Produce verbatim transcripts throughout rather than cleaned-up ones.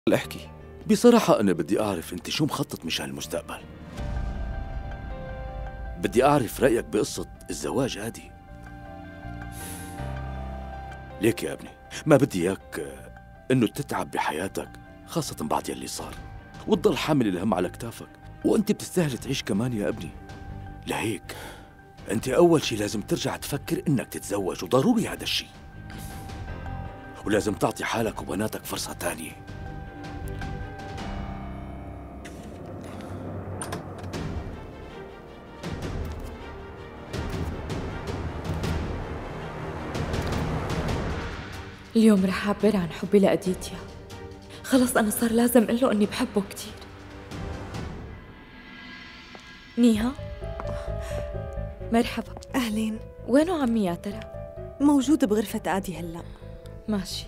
احكي بصراحة. أنا بدي أعرف أنت شو مخطط مشان المستقبل. بدي أعرف رأيك بقصة الزواج هادي. ليك يا ابني ما بدي إياك إنه تتعب بحياتك، خاصة بعد يلي صار، وتضل حامل الهم على كتافك، وأنت بتستاهل تعيش كمان يا ابني. لهيك أنت أول شي لازم ترجع تفكر إنك تتزوج، وضروري هذا الشي، ولازم تعطي حالك وبناتك فرصة تانية. اليوم رح أعبر عن حبي لأديتيا. خلص أنا صار لازم أقول له إني بحبه كتير. نيها، مرحبا. أهلين. وينو عمي يا ترى؟ موجود بغرفة آدي هلأ. ماشي.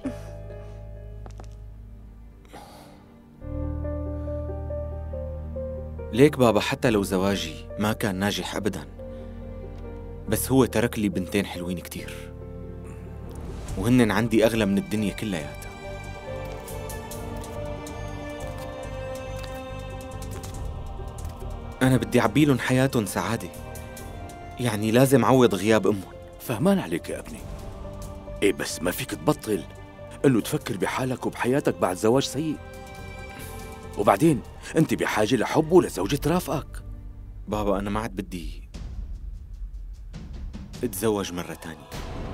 ليك بابا حتى لو زواجي ما كان ناجح أبداً، بس هو ترك لي بنتين حلوين كتير، وهن عندي أغلى من الدنيا كلياتها. أنا بدي أعبيلن حياتهم سعادة، يعني لازم أعوض غياب أمهم. فهمان عليك يا ابني. إيه بس ما فيك تبطل إنه تفكر بحالك وبحياتك بعد زواج سيء. وبعدين أنت بحاجة لحب ولزوجة ترافقك. بابا أنا ما عاد بدي أتزوج مرة تانية.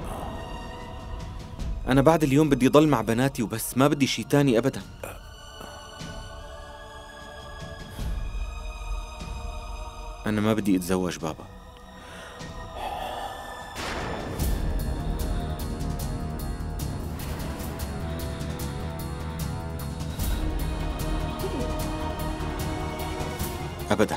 أنا بعد اليوم بدي ضل مع بناتي وبس، ما بدي شي تاني أبداً. أنا ما بدي أتزوج بابا. أبداً.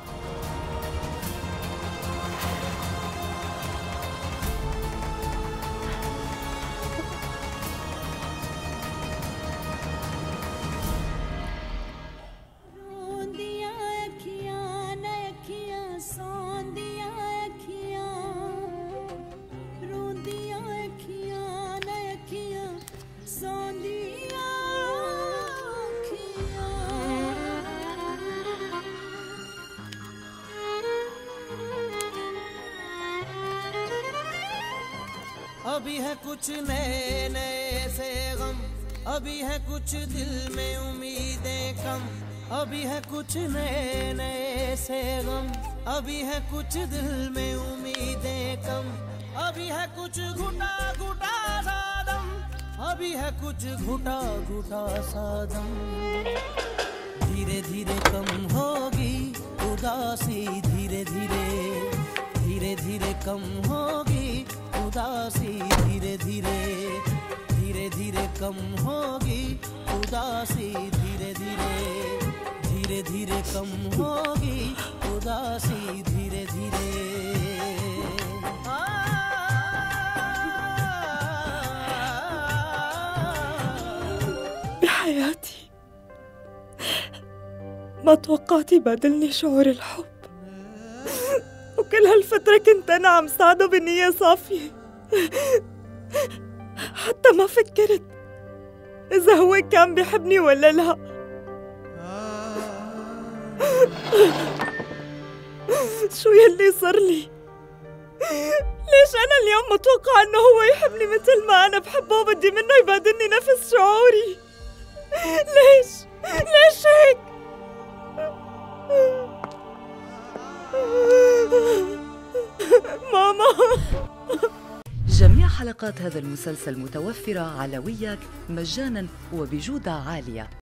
अभी है कुछ नए नए से गम, अभी है कुछ दिल में उम्मीदें कम, अभी है कुछ नए नए से गम, अभी है कुछ दिल में उम्मीदें कम, अभी है कुछ घुटा घुटा सा दम, अभी है कुछ घुटा घुटा सा दम। धीरे धीरे कम होगी उदासी, धीरे धीरे धीरे धीरे कम होगी उदासी, धीरे धीरे धीरे धीरे कम होगी उदासी, धीरे धीरे धीरे धीरे कम होगी उदासी, धीरे धीरे। بحياتي ما توقعت يبادلني شعور الحب، وكل هالفترة كنت أنا عم ساعده بنية صافية، حتى ما فكرت إذا هو كان بيحبني ولا لا. شو يلي صار لي؟ ليش أنا اليوم متوقعة إنه هو يحبني مثل ما أنا بحبه وبدي منه يبادلني نفس شعوري؟ ليش؟ ليش هيك؟ ماما. جميع حلقات هذا المسلسل متوفرة على وياك مجانا وبجودة عالية.